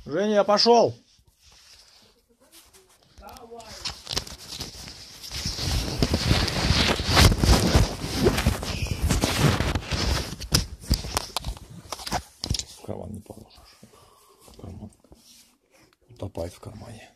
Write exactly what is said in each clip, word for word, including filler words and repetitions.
Женя, я пошел. В карман не положишь. В карман. Утопает в кармане.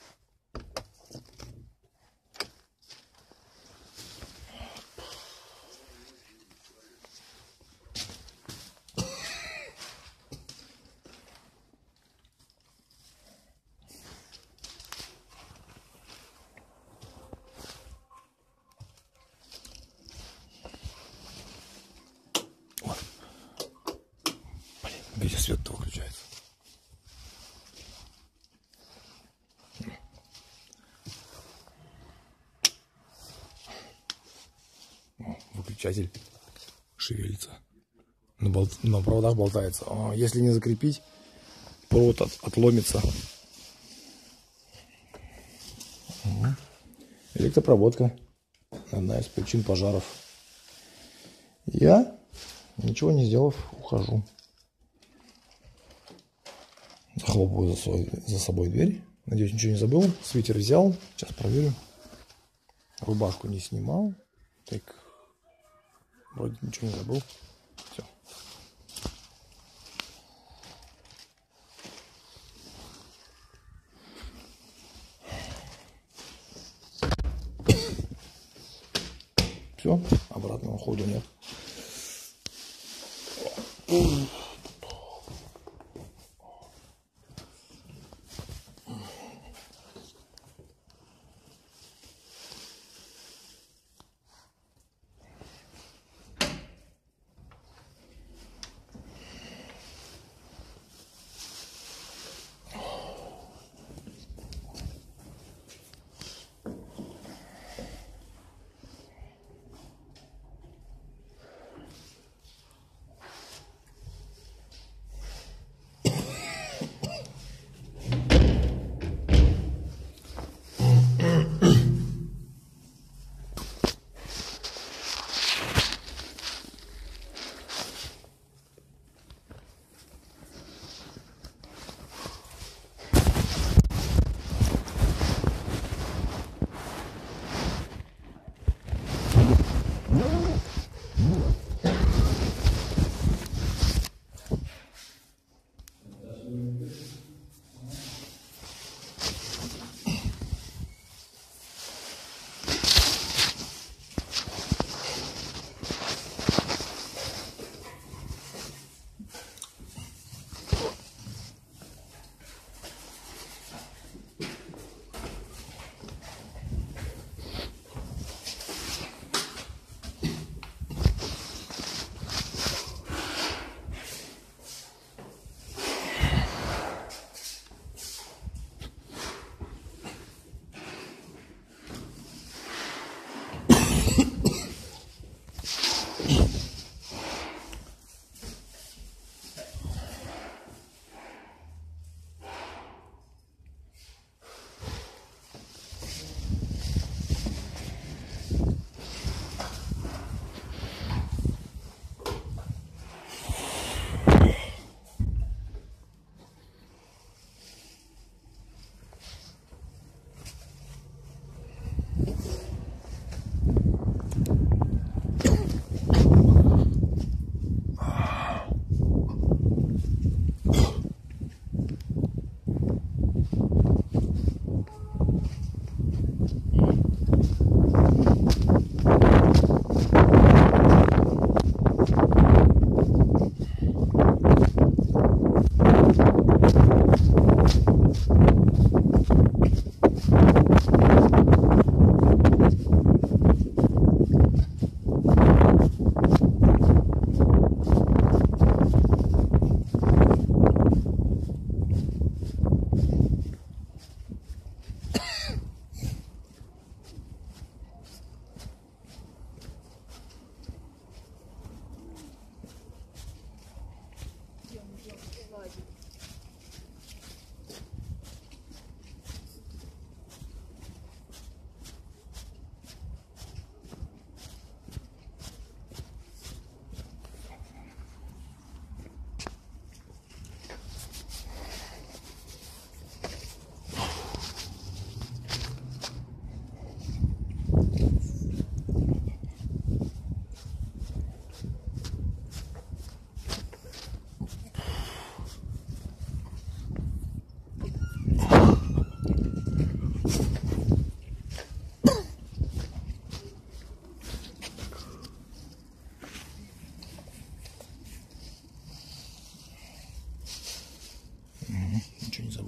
Где свет-то выключается? О, выключатель шевелится. На, бол... на проводах болтается. А если не закрепить, провод от... отломится. Угу. Электропроводка. Одна из причин пожаров. Я, ничего не сделав, ухожу. Захлопываю за, свой, за собой дверь. Надеюсь, ничего не забыл. Свитер взял. Сейчас проверю. Рубашку не снимал. Так. Вроде ничего не забыл. Все. Все. Обратного хода нет.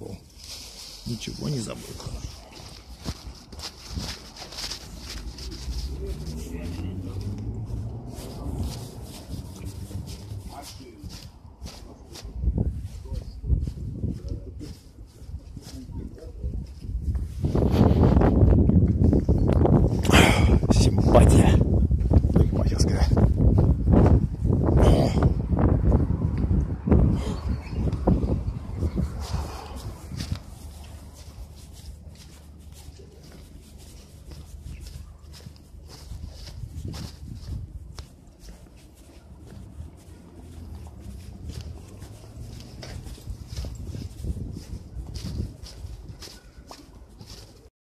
забыл. Ничего не забыл, хорошо.